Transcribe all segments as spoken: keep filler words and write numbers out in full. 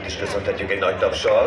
Őt is köszöntetjük egy nagy tapssal.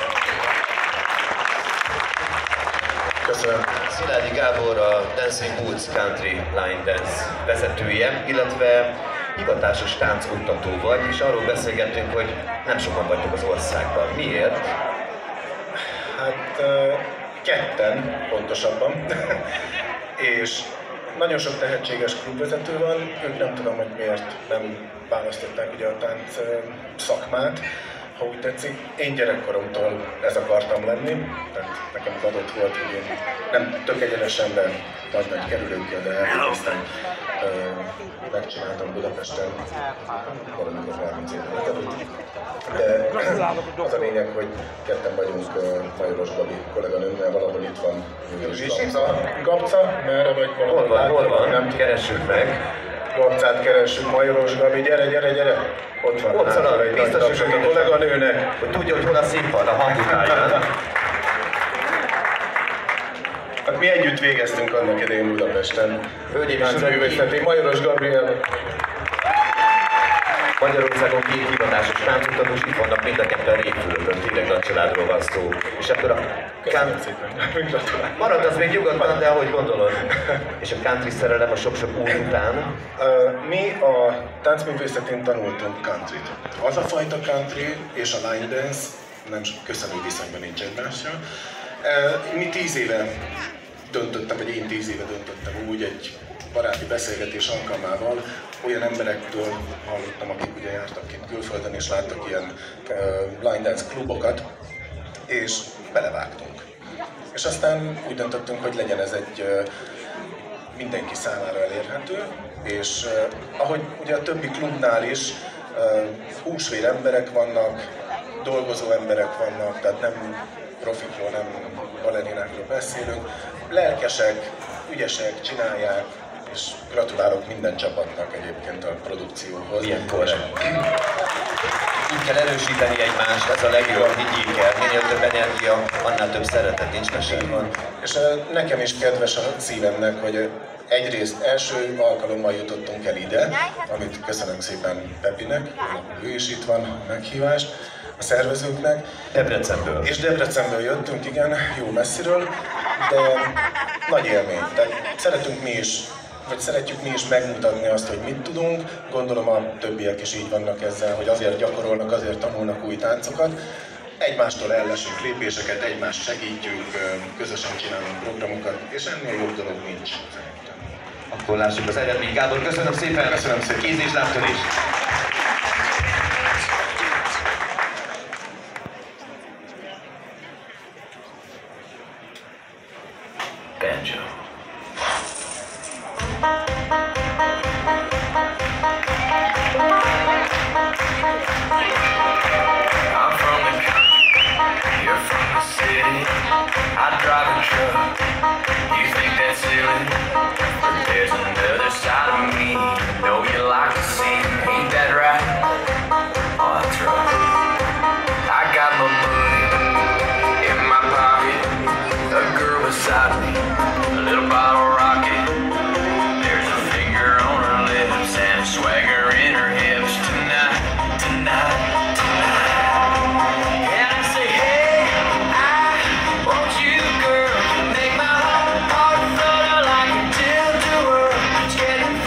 Köszönöm. Szilágyi Gábor a Dancing Boots Country Line Dance vezetője, illetve hivatásos táncoktató vagy, és arról beszélgettünk, hogy nem sokan vagytok az országban. Miért? Hát ketten pontosabban, és nagyon sok tehetséges klubvezető van, ők nem tudom, hogy miért nem választották ugye a tánc szakmát, ha úgy tetszik. Én gyerekkoromtól ez akartam lenni, tehát nekem adott volt, hogy én nem tök egyenesen, de nagy-nagy kerülőkkel, de elkezdtem, megcsináltam Budapesten, valamikor harminc évvel ezelőtt. De az a lényeg, hogy ketten vagyunk Majoros Gabi kolléganőmmel, valahol itt van Gabca. Gabca, merre vagy valahol? Hol van, hol van? Nem keressük meg. Gabcát keressük, Majoros Gabi, gyere, gyere, gyere! Ott van, ott van, egy biztos, nagy a kolléganőnek. Hogy tudja, hogy hol a színpad, a hang után. Hát mi együtt végeztünk annak idején Budapesten. Hölgyeim és Táncművészeti, Majoros Gabriel. Magyarországon két hivatásos táncoktatós, itt vannak mind a ketten Révfülöpön, tényleg nagy családról van szó. És akkor a... Köszönöm szépen. Marad az még nyugodtan, de ahogy gondolod. És a country szerelem a sok-sok út után? Uh, mi a táncművészetén tanultunk countryt. Az a fajta country és a line dance nem köszönő viszonyban nincs egymással. Uh, mi tíz éve döntöttem, vagy én tíz éve döntöttem úgy egy baráti beszélgetés alkalmával, olyan emberektől hallottam, akik ugye jártak kint külföldön és láttak ilyen uh, line dance klubokat, és belevágtunk. És aztán úgy döntöttünk, hogy legyen ez egy uh, mindenki számára elérhető, és uh, ahogy ugye a többi klubnál is uh, húsvér emberek vannak, dolgozó emberek vannak, tehát nem profikról, nem balerinákról beszélünk, lelkesek, ügyesek, csinálják, és gratulálok minden csapatnak egyébként a produkcióhoz. Milyen korrekt. Így kell erősíteni egymást, ez a legjobb, így kell. Minél több energia, annál több szeretet, nincs mesélni. Van. És nekem is kedves a szívemnek, hogy egyrészt első alkalommal jutottunk el ide, amit köszönöm szépen Pepinek, ő is itt van, a meghívást a szervezőknek. Debrecenből. És Debrecenből jöttünk, igen, jó messziről, de nagy élmény. Tehát szeretünk mi is, vagy szeretjük mi is megmutatni azt, hogy mit tudunk. Gondolom a többiek is így vannak ezzel, hogy azért gyakorolnak, azért tanulnak új táncokat. Egymástól ellesünk lépéseket, egymást segítjük, közösen csinálunk programokat, és ennél jobb dolog nincs. Akkor lássuk az eredményt. Gábor, köszönöm szépen! Köszönöm szépen! Kéznézlámtól is! Banjo. I'm from the country, you're from the city. I drive a truck, you think that's silly? But there's another side of me, know you like to see. Ain't that right? Oh, that's right. I got my money in my pocket, a girl beside me, a little bottle rocket. There's a finger on her lips and a swagger in her hips. Tonight, tonight, tonight. And I say, hey, I want you, girl, to make my heart flutter like a tilt-a-whirl. It's getting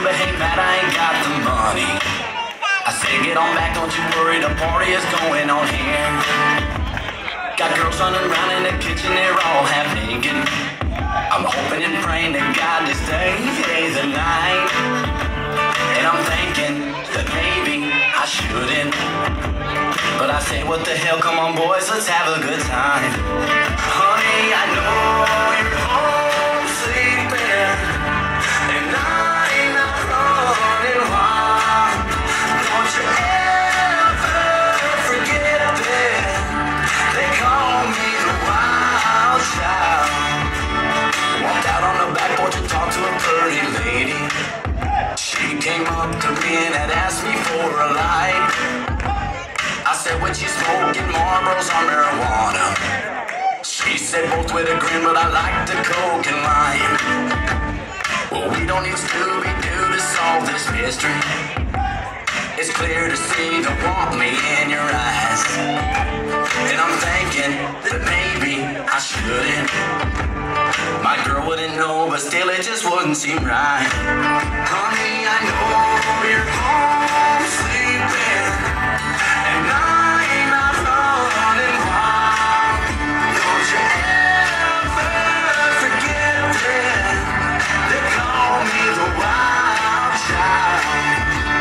but hey Matt, I ain't got the money. I said get on back, don't you worry, the party is going on here. Got girls running around in the kitchen, they're all half naked. I'm hoping and praying to God this day is the night. And I'm thinking that maybe I shouldn't, but I say what the hell, come on boys, let's have a good time. Honey, I know you're home sleeping, and I'm not running wild. Don't you ever forget that they call me the wild child. Walked out on the back porch and talked to a pretty lady. She came up to me and had asked me for a light. I said, what you smoking, Marlboros or marijuana? She said, both with a grin, but I like the coke and lime. Well, we don't need Scooby-Doo to solve this mystery. It's clear to see the want me in your eyes. And I'm thinking that maybe I shouldn't. My girl wouldn't know, but still it just wouldn't seem right. Honey, I know you're home sleeping, and I'm not running wild. Don't you ever forget that they call me the wild child.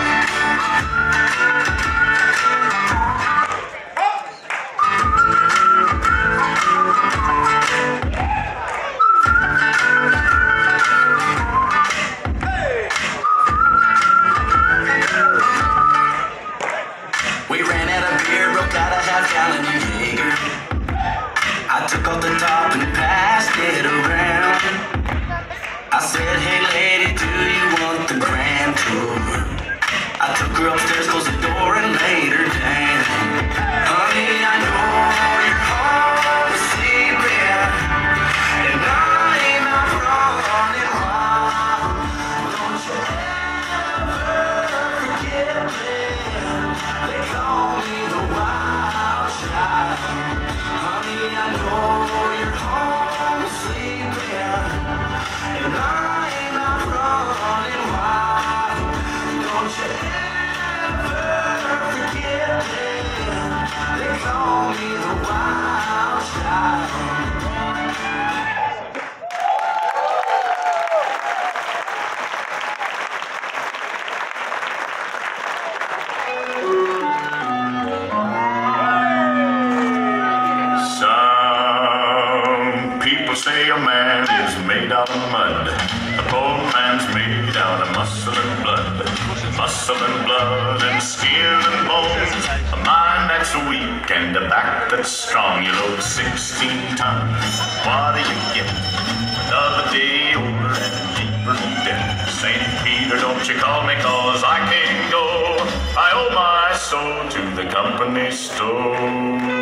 I took off the top and passed it around. I said, hey lady, do you want the grand tour? I took her upstairs, closed the door and laid her down. Honey, I know you're home sleeping, and I'm not running wild. Don't you ever forget them, they call me the wild child. Honey, I know you're home sleeping, and I'm not running wild. Don't you ever forget them, they call me the wild child. Say a man is made out of mud. A poor man's made out of muscle and blood. Muscle and blood and skin and bones. A mind that's weak and a back that's strong. You load sixteen tons. What do you get? Another day older and deeper in debt. Saint Peter, don't you call me, cause I can't go. I owe my soul to the company store.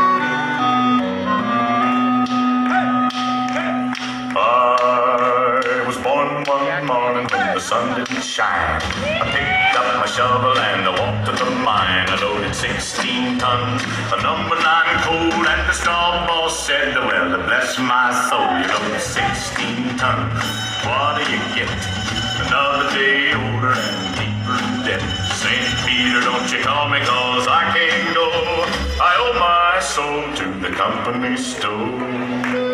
I was born one morning when the sun didn't shine. I picked up my shovel and I walked to the mine. I loaded sixteen tons, a number nine coal, and the straw boss said, well, bless my soul, you loaded sixteen tons. What do you get? Another day older and deeper in debt. Saint Peter, don't you call me, cause I can't go. I owe my soul to the company store.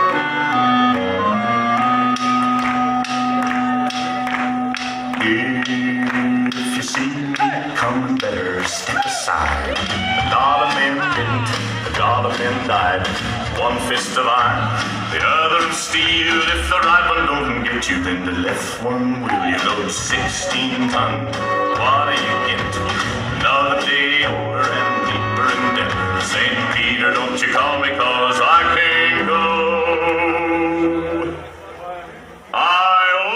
If you see me coming, better step aside. A lot of men didn't, a lot of men died. One fist of iron, the other of steel. If the right one don't get you, then the left one will. You load sixteen tons. What do you get? Another day older and deeper in debt. Saint Peter, don't you call me, cause I can't go. I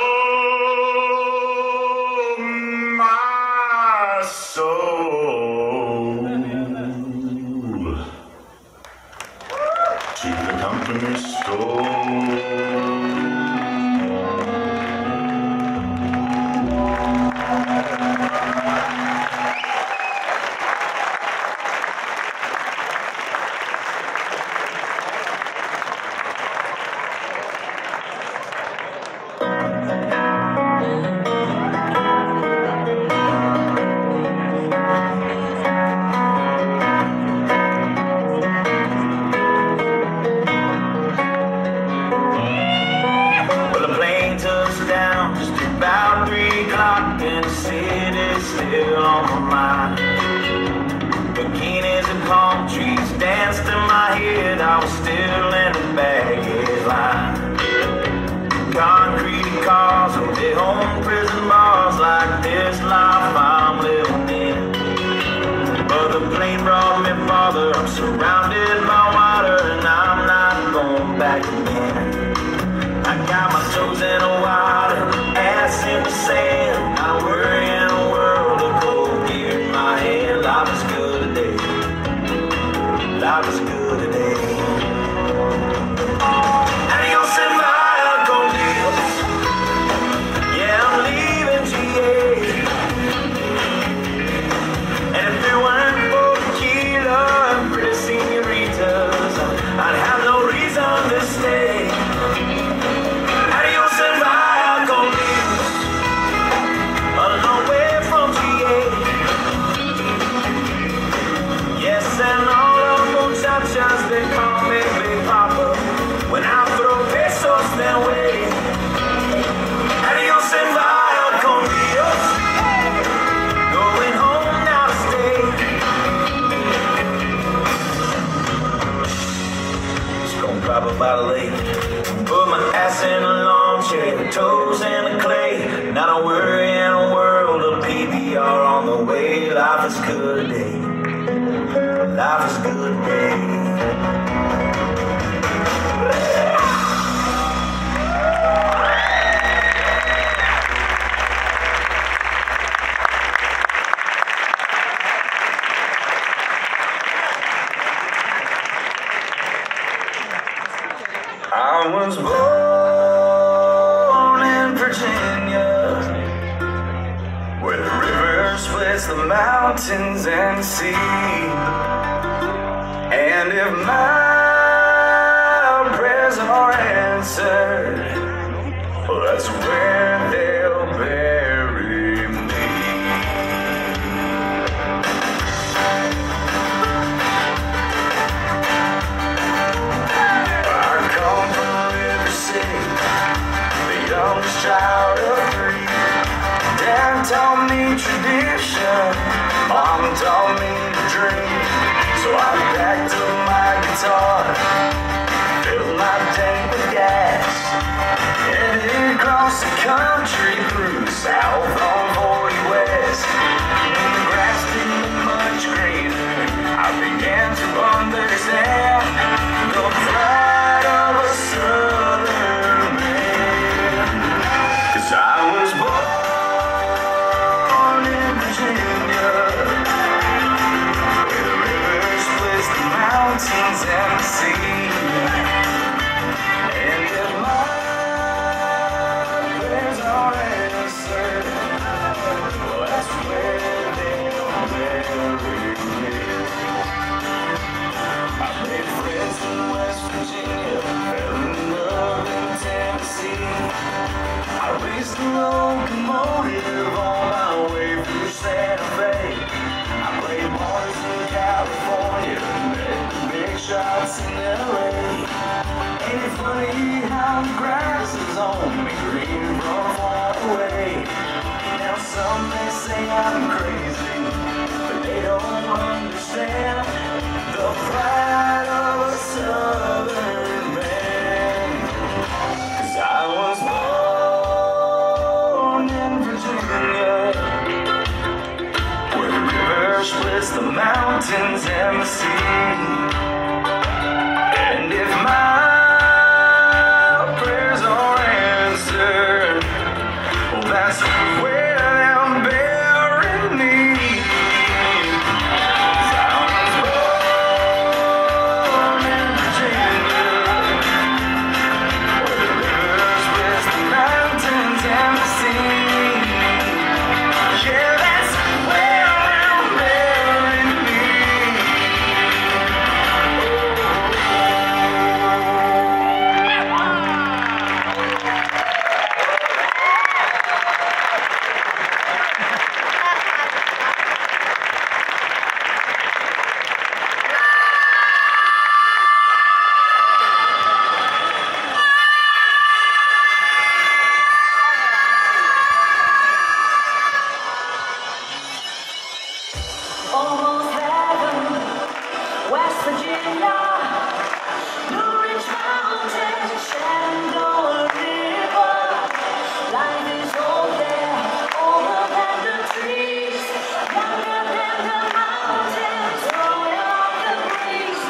company store. city's still on my mind. Bikinis and palm trees danced in my head. I was still in the baggage line. Concrete cars and big home prison bars, like this life I'm living in. But the plane brought me farther. I'm surrounded by water and I'm not going back again. I got my toes in the water, ass in the sand. Not a worry in the world of cold gear in my hand. Life is good today. Life is good today. Adios and vaya con Dios. Yeah, I'm leaving G A. And if it weren't for tequila and pretty senoritas, I'd have no reason to stay. Adios and vaya con Dios. A long way from G A. Yes, and all of those muchachas, they call me Big Papa. When I throw pesos their way. Adios and vaya con Dios. Going home now to stay. Just gonna drop up by the lake. Put my ass in a lawn chair, toes in the clay. Not a worry in the world of P B R on the way. Life is good today. Life is good today. I was born in Virginia, where the river splits the mountains and the sea. And if my prayers are answered, well, that's where they'll bury me. Youngest child of three. Dad taught me tradition, Mom taught me to dream. So I packed up my guitar, filled my tank with gas, headed across the country through south on forty west. When the grass didn't look much greener, I began to understand the pride of a southern man. I was born in Virginia, where the river splits the mountains and the sea. And if my prayers are answered, well, that's where they'll bury me. I made friends in West Virginia, fell in love in Tennessee. I raced the locomotive on my way through Santa Fe. I played bars in California, met the big shots in L A. Ain't it funny how the grass is only green from far away? Now some may say I'm crazy, but they don't understand the pride of a southern man. 'Cause I was born where the river splits the mountains and the sea. And if my prayers are answered, well, that's where they'll bury me. 'Cause I was born in Virginia, where the river splits the mountains and the sea. Yeah, that's where they'll bury me. almost heaven. West Virginia, Blue Ridge Mountains, Shenandoah River. Life is old there, older than the trees, younger than the mountains, rolling on the breeze.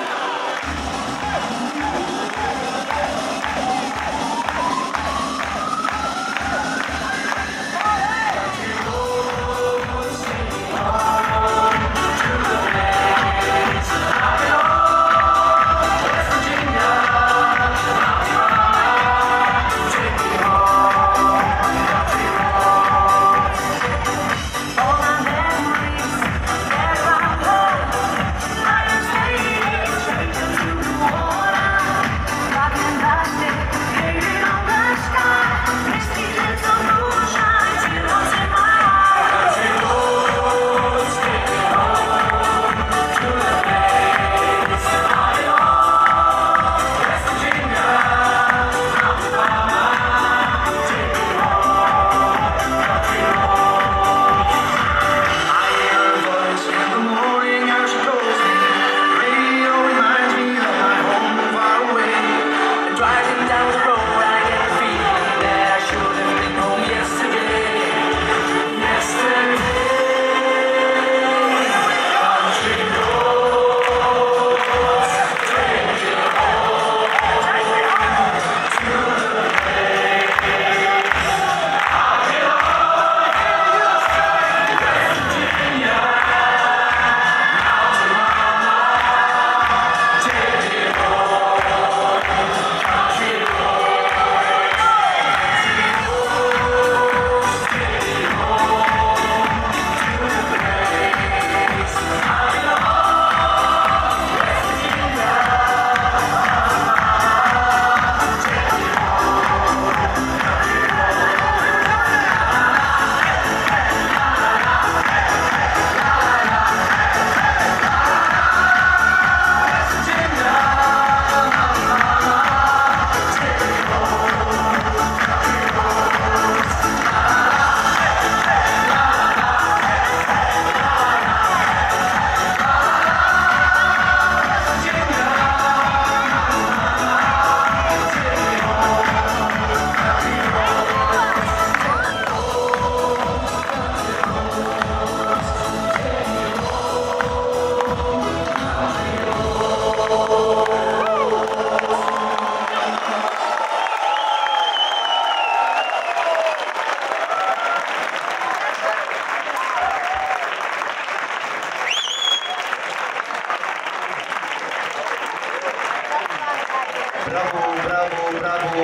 Bravo, bravo, bravo!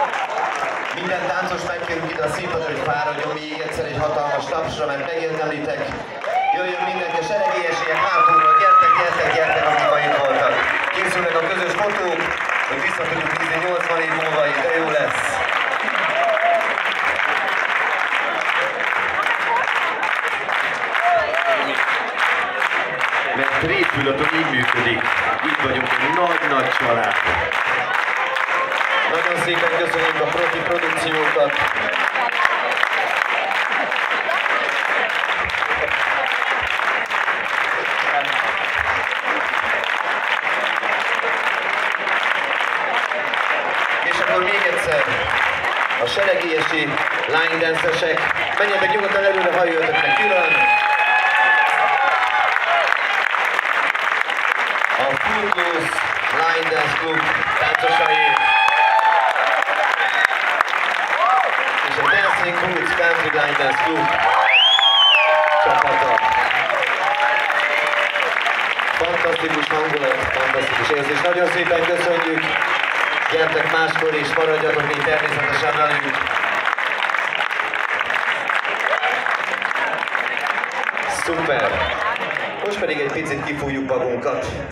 Minden táncos megkérünk ide a színpadra, hogy fáradjon még egyszer egy hatalmas tapsra, mert megérdemlitek. Jöjjön mindenki, a seregélyesiek hátulról, gyertek, gyertek, gyertek, akik ma itt voltak. Készülnek a közös fotók, hogy vissza tudjuk nézni nyolcvan év múlva, és de jó lesz. Mert Rétfülötön így működik. Így vagyunk egy nagy-nagy család. Nagyon szépen köszönjük a profi produkciókat. És akkor még egyszer a seregélyesi line dance-esek, menjetek nyugodtan előre, ha jöttek külön. A Full Blues Line Dance Club táncosai és a Dancing Boots Country Line Dance Club csapata. Fantasztikus hangulat, fantasztikus érzés. Nagyon szépen köszönjük. Gyertek máskor is, maradjatok még természetesen velünk. Szuper! Most pedig egy picit kifújjuk magunkat.